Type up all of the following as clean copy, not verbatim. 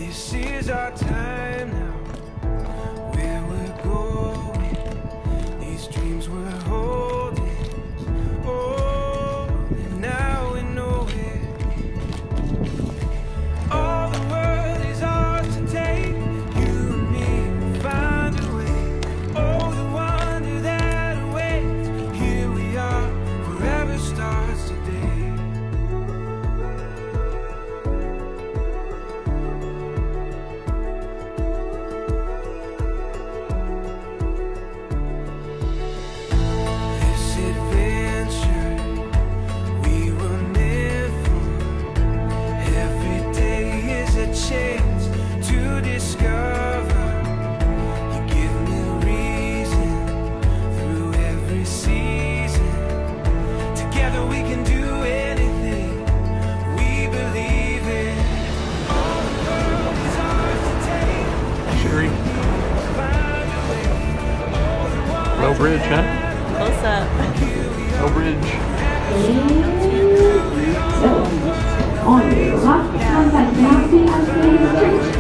This is our time now. Where we're going, these dreams we're holding. Oh, and now we know it. All the world is ours to take. You and me will find a way. Oh, the wonder that awaits. Here we are, forever starts today. Low bridge, huh? Close up. Low bridge. On your left, contact Nancy and Street.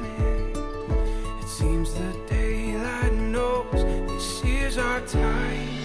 Seems the daylight knows this is our time.